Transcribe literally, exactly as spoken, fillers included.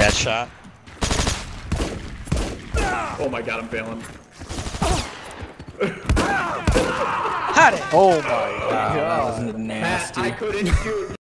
Death shot. Oh my god, I'm failing. Had it. Oh my god. That was Matt, nasty. I couldn't shoot.